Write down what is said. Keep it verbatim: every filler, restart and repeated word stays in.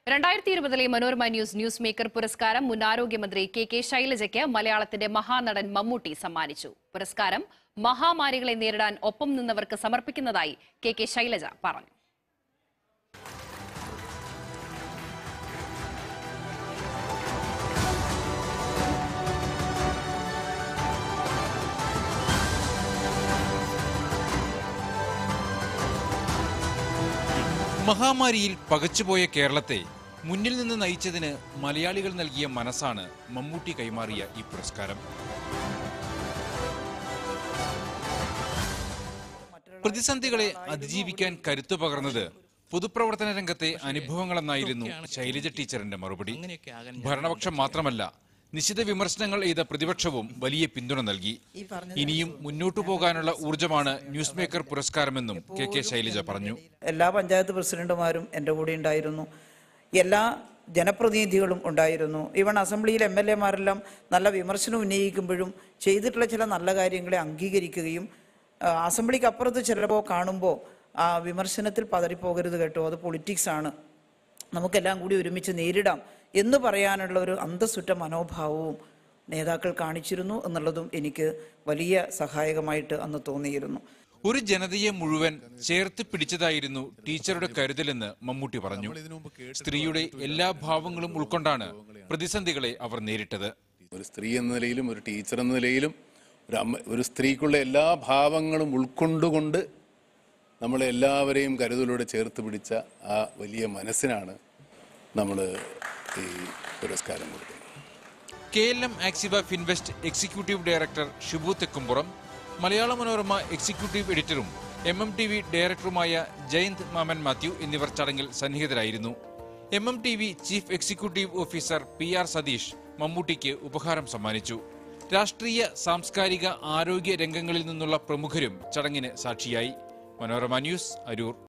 രണ്ടായിരത്തി ഇരുപതിലെ Manorama news news maker പുരസ്കാരം മുൻ ആരോഗ്യമന്ത്രി കെ കെ ശൈലജയ്ക്ക് മലയാളത്തിന്റെ മഹാനടൻ മമ്മൂട്ടി സമ്മാനിച്ചു. പുരസ്കാരം മഹാമാരികളെ നേരിടാൻ ഒപ്പം നിന്നവർക്ക് സമർപ്പിക്കുന്നതായി കെ കെ ശൈലജ പറഞ്ഞു. മഹാമാരിയിൽ പകച്ചുപോയ കേരളത്തെ മുന്നിൽ നിന്ന് നയിച്ചതിന് മലയാളികൾ നൽകിയ മനസ്സാണ് മമ്മൂട്ടി കൈമാറിയ ഈ പുരസ്കാരം. പ്രതിസന്ധികളെ അതിജീവിക്കാൻ കരുത്തു പകർന്നത് പൊതുപ്രവർത്തന രംഗത്തെ അനുഭവങ്ങളെന്നായിരുന്നു ശൈലജ ടീച്ചറിന്റെ മറുപടി. ഭരണപക്ഷം മാത്രമല്ല, നിശിത വിമർശനങ്ങൾ ചെയ്ത പ്രതിപക്ഷവും വലിയ പിന്തുണ നൽകി. ഇനിയും മുന്നോട്ടു പോകാനുള്ള ഊർജ്ജമാണ് ന്യൂസ് മേക്കർ പുരസ്കാരമെന്നും കെ കെ ശൈലജ പറഞ്ഞു. എല്ലാ പഞ്ചായത്ത് പ്രസിഡന്റുമാരും എൻ്റെ കൂടെ ഉണ്ടായിരുന്നു, എല്ലാ ജനപ്രതിനിധികളും ഉണ്ടായിരുന്നു. ഈവൺ അസംബ്ലിയിൽ എം എൽ എമാരെല്ലാം നല്ല വിമർശനം ഉന്നയിക്കുമ്പോഴും ചെയ്തിട്ടുള്ള ചില നല്ല കാര്യങ്ങളെ അംഗീകരിക്കുകയും അസംബ്ലിക്ക് അപ്പുറത്ത് ചിലപ്പോൾ കാണുമ്പോൾ ആ വിമർശനത്തിൽ പതറിപ്പോകരുത് കേട്ടോ, അത് പൊളിറ്റിക്സ് ആണ്, നമുക്കെല്ലാം കൂടി ഒരുമിച്ച് നേരിടാം എന്ന് പറയാനുള്ള ഒരു അന്തസ്സുറ്റ മനോഭാവവും നേതാക്കൾ കാണിച്ചിരുന്നു എന്നുള്ളതും എനിക്ക് വലിയ സഹായകമായിട്ട് അന്ന് തോന്നിയിരുന്നു. ഒരു ജനതയെ മുഴുവൻ ചേർത്ത് പിടിച്ചതായിരുന്നു ടീച്ചറുടെ കരുതലെന്ന് മമ്മൂട്ടി പറഞ്ഞു. സ്ത്രീയുടെ എല്ലാ ഭാവങ്ങളും ഉൾക്കൊണ്ടാണ് പ്രതിസന്ധികളെ അവർ നേരിട്ടത്. ഒരു സ്ത്രീ എന്ന നിലയിലും ഒരു ടീച്ചർ എന്ന നിലയിലും ഒരു അമ്മ ഒരു സ്ത്രീക്കുള്ള എല്ലാ ഭാവങ്ങളും ഉൾക്കൊണ്ടുകൊണ്ട് നമ്മളെ എല്ലാവരെയും കരുതലോടെ ചേർത്ത് പിടിച്ച ആ വലിയ മനസ്സിനാണ് നമ്മൾ ഈ പുരസ്കാരം കൊടുക്കുന്നത്. K L M Axiva Finvest executive director Shibu Thekkumpuram, Malayala Manorama executive എഡിറ്ററും എം എം ടി വി ഡയറക്ടറുമായ ജയന്ത് മാമൻ മാത്യു എന്നിവർ ചടങ്ങിൽ സന്നിഹിതരായിരുന്നു. M M T V chief executive officer P R Satheesh മമ്മൂട്ടിക്ക് ഉപഹാരം സമ്മാനിച്ചു. രാഷ്ട്രീയ, സാംസ്കാരിക, ആരോഗ്യ രംഗങ്ങളിൽ നിന്നുള്ള പ്രമുഖരും ചടങ്ങിന് സാക്ഷിയായി. മനോരമ ന്യൂസ്, അരൂർ.